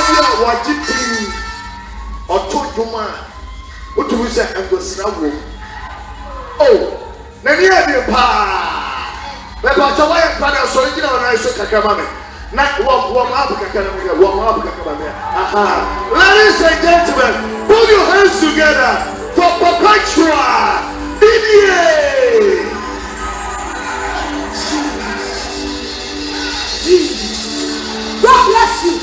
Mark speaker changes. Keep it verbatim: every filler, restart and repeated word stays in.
Speaker 1: Oya wajiti oto dwuma otu se angosra wo oh na ni e pa be pa to wa pa na so gina na iso kakama me na wo wo ma bu kakama me wo ma bu kakama me aha ladies and gentlemen put your hands together for Perpetua Didier.
Speaker 2: God bless you.